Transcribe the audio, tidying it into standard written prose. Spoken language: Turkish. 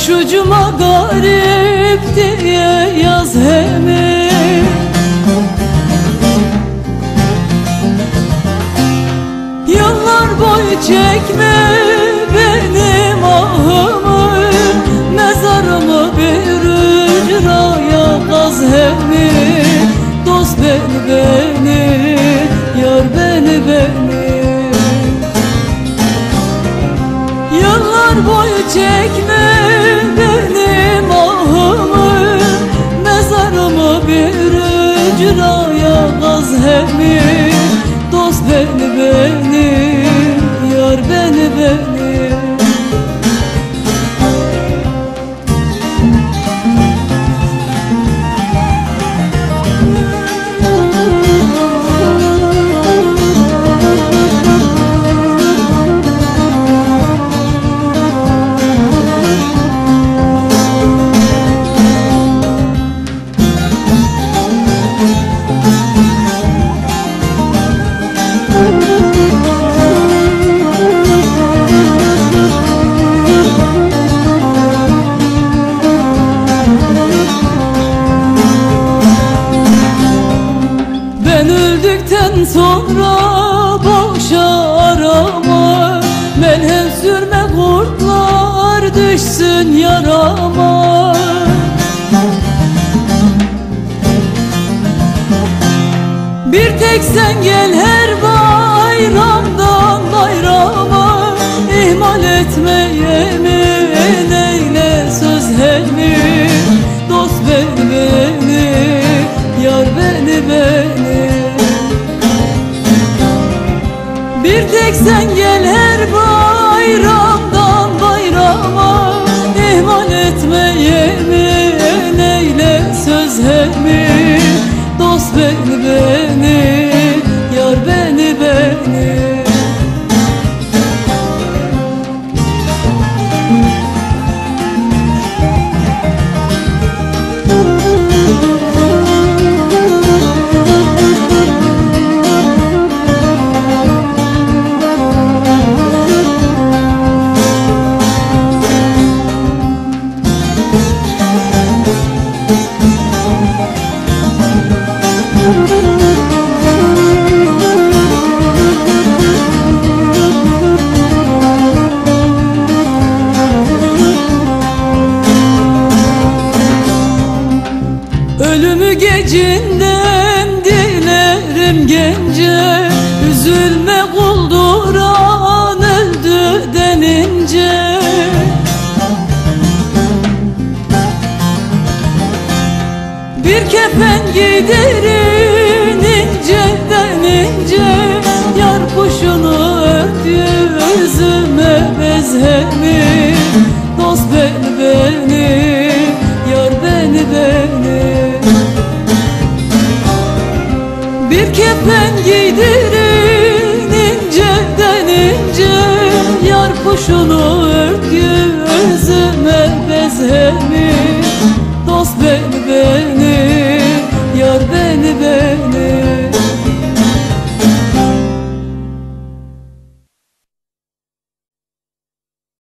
Başucuma garip diye yaz hemi. Yıllar boyu çekme benim ahımı, mezarımı bir ücraya kaz hemi. Dost beni, yar beni. Yıllar boyu çekme benim ahımı, mezarımı bir ücraya kaz hemi. Dost beni, yar beni. Ben öldükten sonra boşa arama, melhem sürme kurtlar düşsün yarama. Bir tek sen gel her bayramdan bayrama, ihmal etme yemin eyle söz helmi. Dost beni, yar beni. Bir tek sen gel her bayramdan bayrama, ihmal etme yemin eyle söz helmi. Dost beni, yar beni. Ölümü gecinden dilerim gence, üzülme kulduran öldü denince. Bir kefen giydirin inceden ince, yar kuşunu örtü yüzüme bezhemi. Dost beni, yar beni. Bir kefen giydirin inceden ince, yar kuşunu